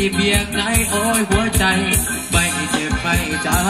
เพียงไหนโอ้ยหัวใจไม่เจ็บไม่จาง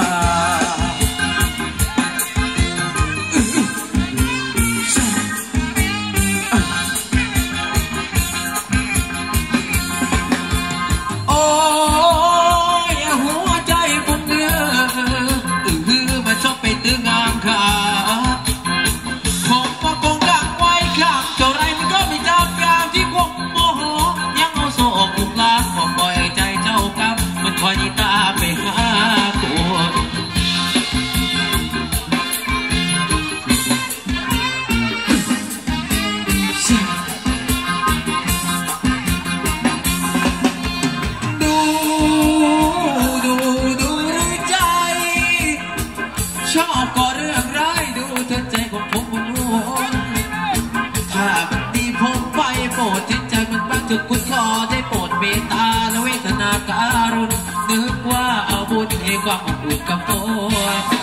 ชอบก็เรื่องร้ายดูเธอใจของผมมันร้อนถ้ามันดีผมไปโปรดจิตใจมันบ้างถึงคุณขอได้โปรดเมตตาและเวทนาการุณนึกว่าเอาบุญให้ความอบอุ่นกับตัวใจ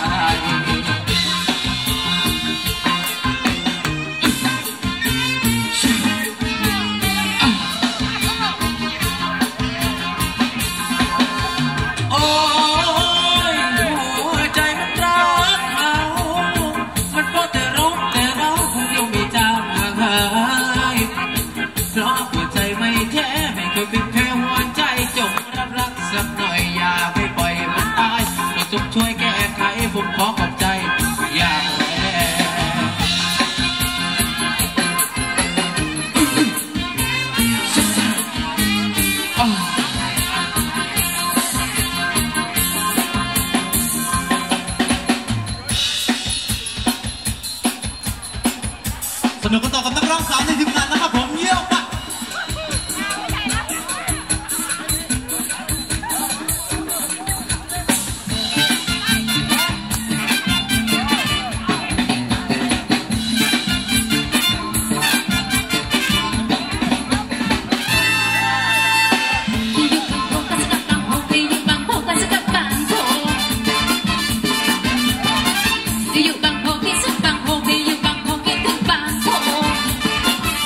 เป็นแค่หัวใจจงรับรักสักหน่อยอย่าไปปล่อยมันตายจงช่วยแก้ไขผมขอขอบใจอย่าสนุกกันต่อกับนักร้องสาวในทีมงานนะครับผมเยี่ยมอยู่บางโพที่สุดบางโพมีอยู่บางโพคิดถึงบางโพ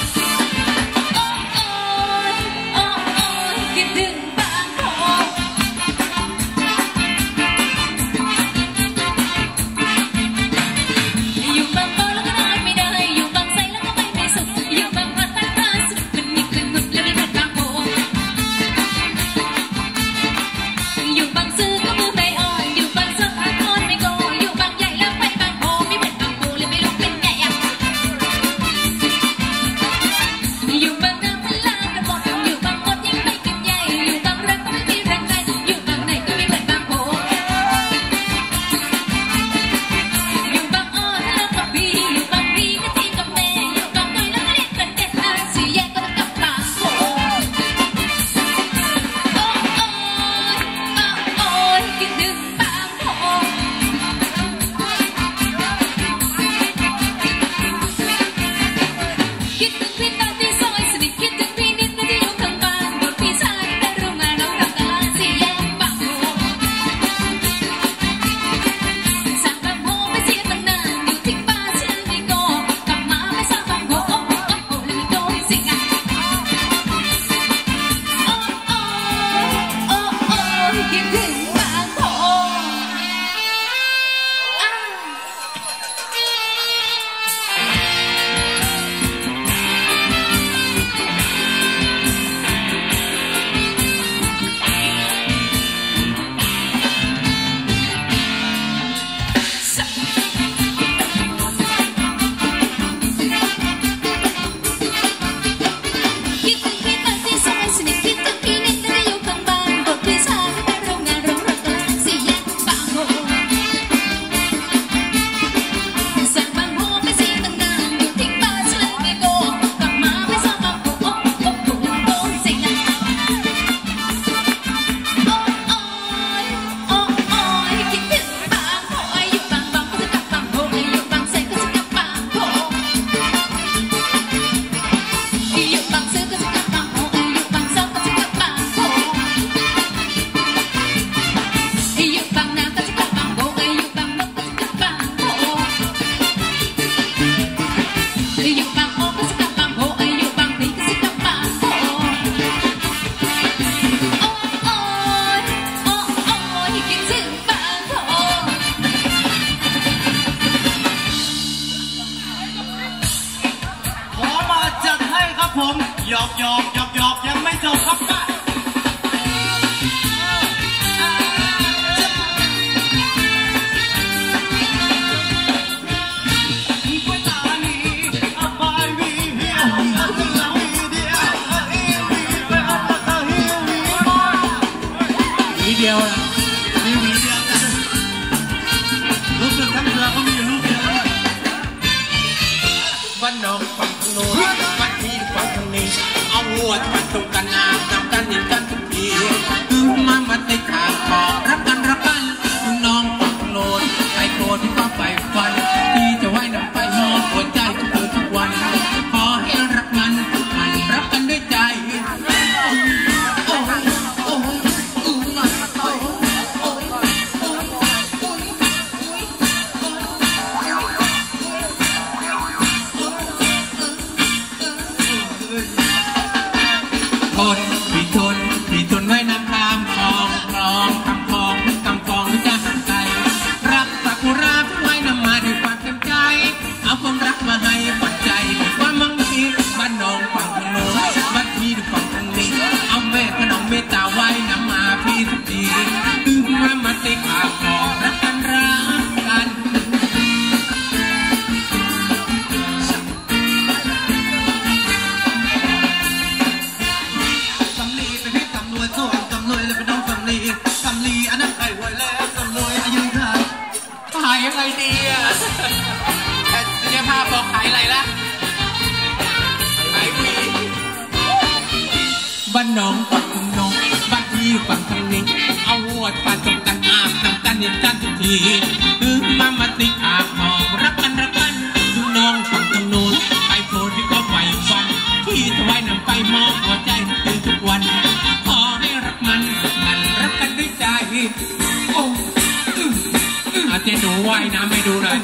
ดียวนะมีหวีเดียวกันรู้สึกทั้งเรือก็มีลูกเดียวบ้านน้องฝั่งทางโน้นบ้านพี่ฝั่งทางนี้เอาหัวปัดตรงกันน้ำนำกันยิงกันทุกทีมันได้ข่าวบอกรักกันน้องฝั่งทางโน้นไอ้โกรธที่ก็ไปฟันที่จะไว้น้ำไปมองหัวใจทุกวันขอให้รักมันรักกันด้วยใจพี่ทนไว้น้ำตามคลองคำคลองไม่จะห่างไกลรักสักุระพี่ไว้นำมาด้วยความเต็มใจเอาความรักมาให้ปัจจัยว่ามั่งมีบ้านน้องฝั่งทางโน้นบ้านพี่ฝั่งทางนี้เอาแม่ขนมเมตตาไว้นำมาพี่ทุกทีมาติดข่าวบอกรักกันขายยังไงดีอ่ะเสื้อผ้าบอกขายอะไรล่ะขายวีบ้านน้องฝั่งน้องบ้านพี่ฝั่งทางนี้เอาหัวปาตรงกันอาบน้ำกันเย็นกันทุกทีมาติดอาบหอมรักกันน้องฝั่งทางโน้นไปโผล่ที่ก็ไปฟันที่จะไว้นำไปมองหัวใจทุกวันขอให้รักมันรักกันด้วยใจโอ้อาเจนหนูว่ายน้ำให้ดูหน่อย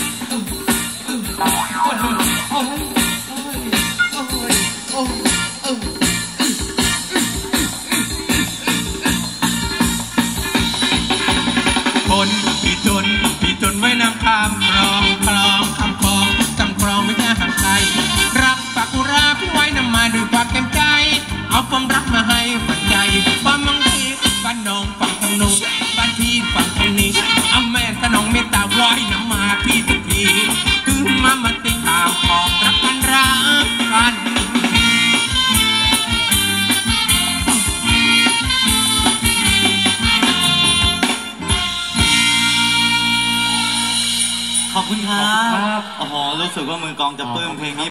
คนพี่ทนไว้น้ำคำคลองคำคลองจำคลองไม่จะห่างไกลรักปากุระพี่ไว้นำมาด้วยความเต็มใจเอาความรักมาให้ปัจจัยความมั่งมีบ้านน้องฝั่งทางโน้นบ้านพี่ฝั่งทางนี้เอาแม่ขนมเมตตาไว้นำมาพี่ทุกทีมาติดข่าวของรักกันขอบคุณครับโอ้โหรู้สึกว่ามือกลองจะปลื้มเพลงนี้